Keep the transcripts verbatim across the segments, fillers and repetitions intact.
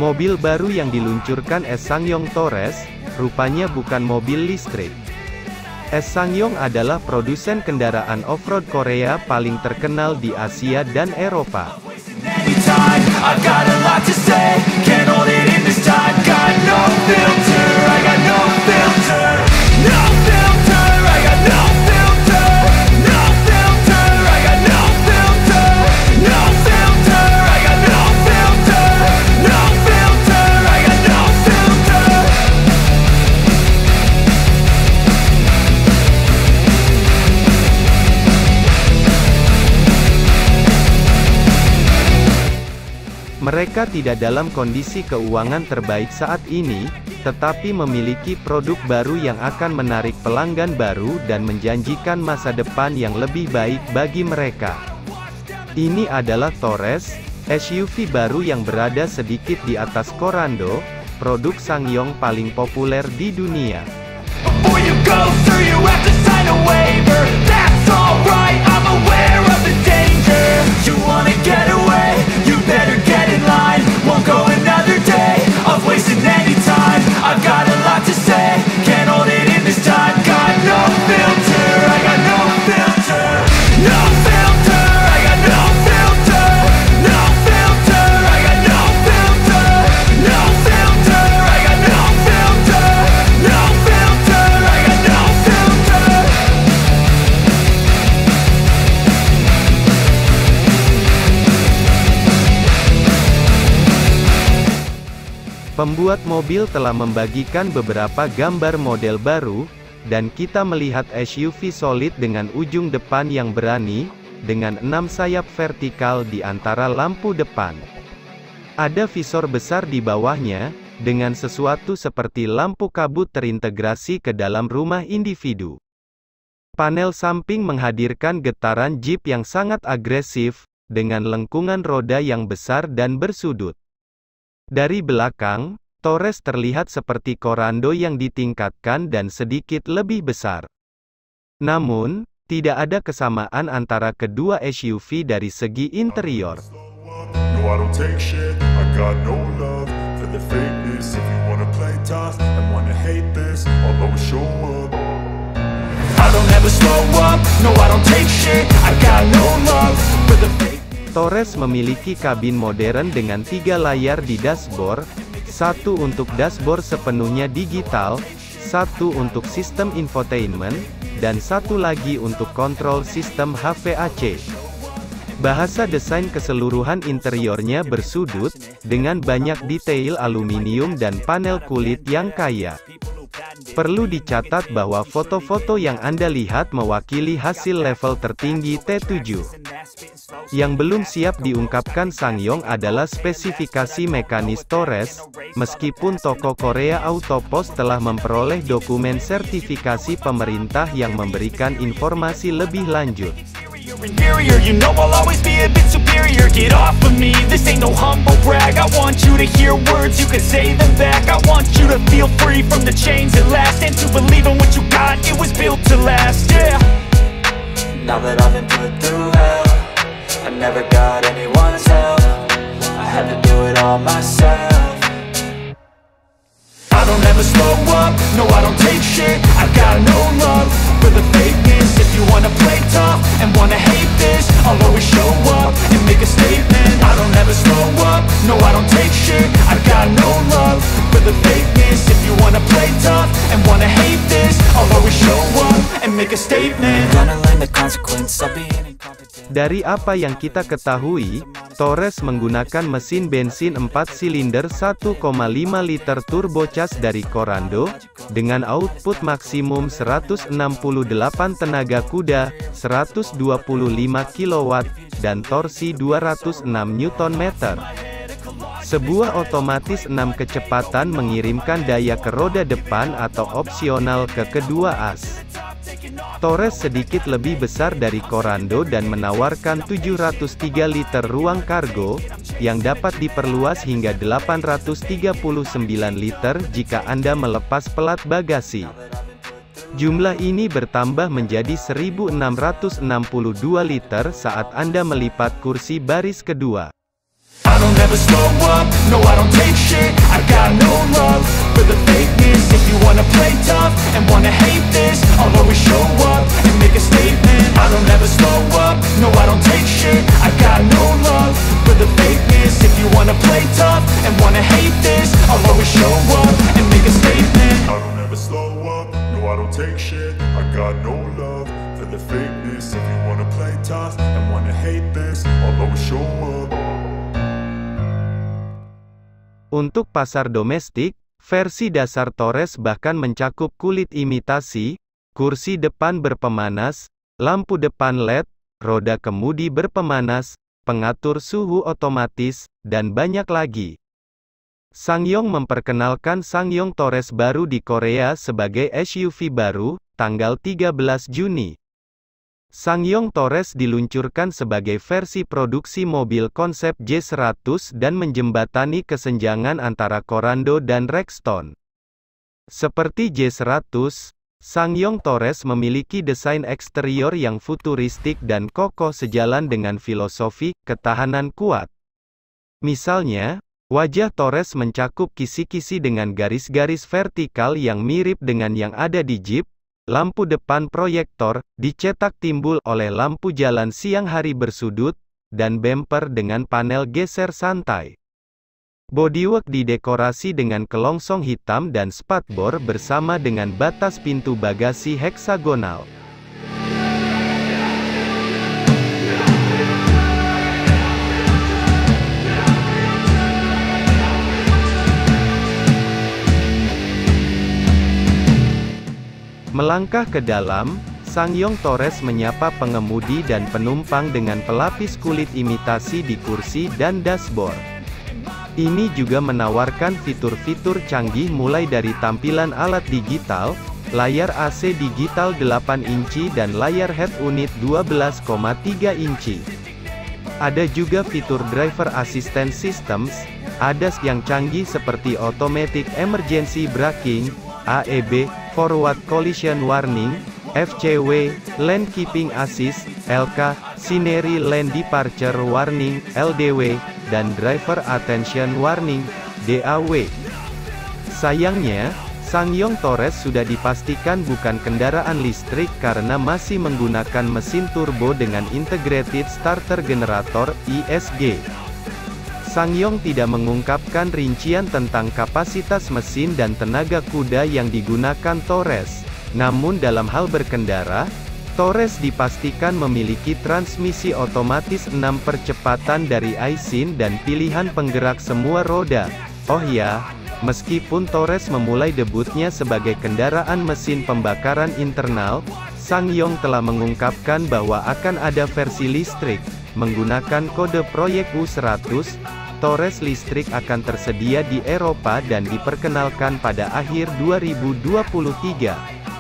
Mobil baru yang diluncurkan SsangYong Torres, rupanya bukan mobil listrik. SsangYong adalah produsen kendaraan off-road Korea paling terkenal di Asia dan Eropa. Mereka tidak dalam kondisi keuangan terbaik saat ini, tetapi memiliki produk baru yang akan menarik pelanggan baru dan menjanjikan masa depan yang lebih baik bagi mereka. Ini adalah Torres, S U V baru yang berada sedikit di atas Corando, produk SsangYong paling populer di dunia. Pembuat mobil telah membagikan beberapa gambar model baru, dan kita melihat S U V solid dengan ujung depan yang berani, dengan enam sayap vertikal di antara lampu depan. Ada visor besar di bawahnya, dengan sesuatu seperti lampu kabut terintegrasi ke dalam rumah individu. Panel samping menghadirkan getaran Jeep yang sangat agresif, dengan lengkungan roda yang besar dan bersudut. Dari belakang, Torres terlihat seperti Corando yang ditingkatkan dan sedikit lebih besar. Namun, tidak ada kesamaan antara kedua S U V dari segi interior. Torres memiliki kabin modern dengan tiga layar di dashboard, satu untuk dashboard sepenuhnya digital, satu untuk sistem infotainment, dan satu lagi untuk kontrol sistem H V A C. Bahasa desain keseluruhan interiornya bersudut, dengan banyak detail aluminium dan panel kulit yang kaya. Perlu dicatat bahwa foto-foto yang Anda lihat mewakili hasil level tertinggi T tujuh. Yang belum siap diungkapkan SsangYong adalah spesifikasi mekanis Torres, meskipun toko Korea Autopost telah memperoleh dokumen sertifikasi pemerintah yang memberikan informasi lebih lanjut. Inferior, you know I'll always be a bit superior. Get off of me, this ain't no humble brag. I want you to hear words, you can say them back. I want you to feel free from the chains at last, and to believe in what you got, it was built to last, yeah. Now that I've been put through hell, I never got anyone's help, I had to do it all myself. I don't ever slow up, no I don't take shit. I got no love for the fakeness. If you wanna play tough and wanna hate this, I'll always show up and make a statement. I don't ever slow up, no I don't take shit. I got no love for the fakeness. If you wanna play tough and wanna hate this, I'll always show up and make a statement. Gonna learn the consequence of being incompetent. Dari apa yang kita ketahui, Torres menggunakan mesin bensin empat silinder satu koma lima liter turbocharged dari Corando, dengan output maksimum seratus enam puluh delapan tenaga kuda, seratus dua puluh lima kilowatt, dan torsi dua ratus enam newton meter. Sebuah otomatis enam kecepatan mengirimkan daya ke roda depan atau opsional ke kedua as. Torres sedikit lebih besar dari Corando dan menawarkan tujuh ratus tiga liter ruang kargo, yang dapat diperluas hingga delapan ratus tiga puluh sembilan liter jika Anda melepas pelat bagasi. Jumlah ini bertambah menjadi seribu enam ratus enam puluh dua liter saat Anda melipat kursi baris kedua. I don't ever slow up, no I don't take shit. I got no love for the fakeness. If you wanna play tough and wanna hate this, I'll always show up and make a statement. I don't ever slow up, no I don't take shit. I got no love for the fakeness. If you wanna play tough and wanna hate this, I'll always show up and make a statement. I don't ever slow up, no I don't take shit. I got no love for the fakeness. If you wanna play tough and wanna hate this, I'll always show up. Untuk pasar domestik, versi dasar Torres bahkan mencakup kulit imitasi, kursi depan berpemanas, lampu depan L E D, roda kemudi berpemanas, pengatur suhu otomatis, dan banyak lagi. SsangYong memperkenalkan SsangYong Torres baru di Korea sebagai S U V baru, tanggal tiga belas Juni. SsangYong Torres diluncurkan sebagai versi produksi mobil konsep J seratus dan menjembatani kesenjangan antara Corando dan Rexton. Seperti J seratus, SsangYong Torres memiliki desain eksterior yang futuristik dan kokoh sejalan dengan filosofi ketahanan kuat. Misalnya, wajah Torres mencakup kisi-kisi dengan garis-garis vertikal yang mirip dengan yang ada di Jeep. Lampu depan proyektor, dicetak timbul oleh lampu jalan siang hari bersudut, dan bumper dengan panel geser santai. Bodywork didekorasi dengan kelongsong hitam dan spatbor bersama dengan batas pintu bagasi heksagonal. Melangkah ke dalam, SsangYong Torres menyapa pengemudi dan penumpang dengan pelapis kulit imitasi di kursi dan dashboard. Ini juga menawarkan fitur-fitur canggih mulai dari tampilan alat digital, layar A C digital delapan inci dan layar head unit dua belas koma tiga inci. Ada juga fitur Driver Assistance Systems, A D A S yang canggih seperti Automatic Emergency Braking, A E B, Forward Collision Warning, F C W, Lane Keeping Assist, L K, Scenery Lane Departure Warning, L D W, dan Driver Attention Warning, D A W. Sayangnya, SsangYong Torres sudah dipastikan bukan kendaraan listrik karena masih menggunakan mesin turbo dengan Integrated Starter Generator, I S G. SsangYong tidak mengungkapkan rincian tentang kapasitas mesin dan tenaga kuda yang digunakan Torres. Namun dalam hal berkendara, Torres dipastikan memiliki transmisi otomatis enam percepatan dari Aisin dan pilihan penggerak semua roda. Oh ya, meskipun Torres memulai debutnya sebagai kendaraan mesin pembakaran internal, SsangYong telah mengungkapkan bahwa akan ada versi listrik. Menggunakan kode proyek U seratus, Torres listrik akan tersedia di Eropa dan diperkenalkan pada akhir dua ribu dua puluh tiga.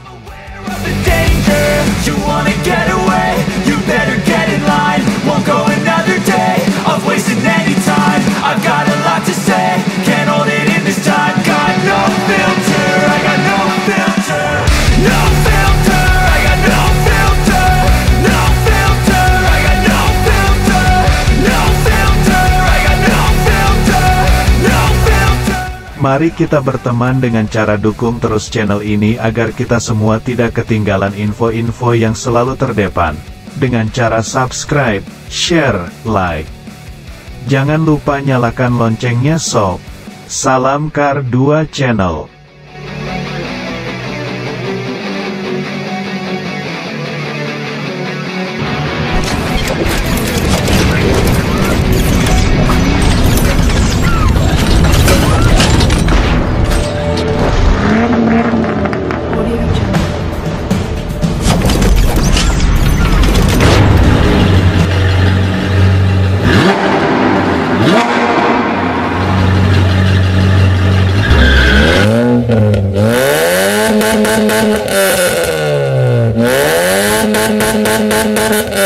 Mari kita berteman dengan cara dukung terus channel ini agar kita semua tidak ketinggalan info-info yang selalu terdepan. Dengan cara subscribe, share, like. Jangan lupa nyalakan loncengnya sob. Salam Kar dua Channel. Na na na na na